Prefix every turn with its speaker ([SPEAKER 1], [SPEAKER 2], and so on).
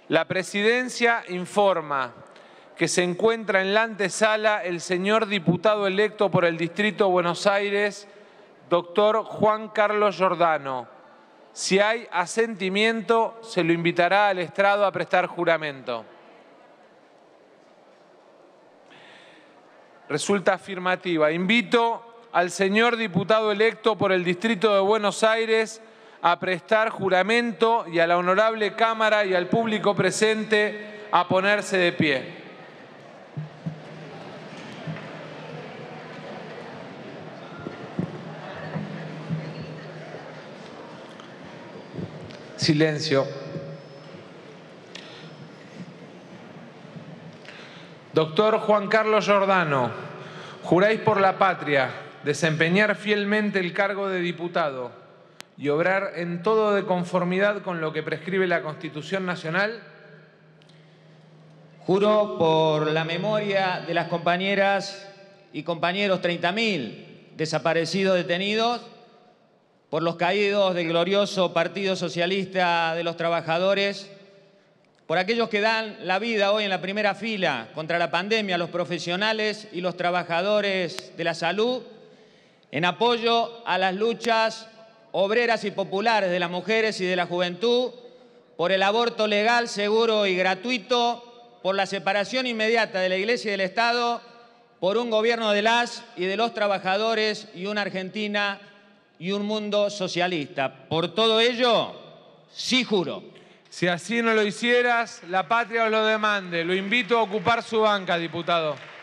[SPEAKER 1] La Presidencia informa que se encuentra en la antesala el señor diputado electo por el Distrito Buenos Aires, doctor Juan Carlos Giordano. Si hay asentimiento, se lo invitará al estrado a prestar juramento. Resulta afirmativa. Invito al señor diputado electo por el Distrito de Buenos Aires a prestar juramento y a la honorable Cámara y al público presente a ponerse de pie. Silencio. Doctor Juan Carlos Giordano, juráis por la patria desempeñar fielmente el cargo de diputado y obrar en todo de conformidad con lo que prescribe la Constitución Nacional.
[SPEAKER 2] Juro por la memoria de las compañeras y compañeros 30.000 desaparecidos detenidos, por los caídos del glorioso Partido Socialista de los Trabajadores, por aquellos que dan la vida hoy en la primera fila contra la pandemia, los profesionales y los trabajadores de la salud, en apoyo a las luchas obreras y populares de las mujeres y de la juventud, por el aborto legal, seguro y gratuito, por la separación inmediata de la Iglesia y del Estado, por un gobierno de las y de los trabajadores y una Argentina y un mundo socialista. Por todo ello, sí juro.
[SPEAKER 1] Si así no lo hicieras, la patria os lo demande. Lo invito a ocupar su banca, diputado.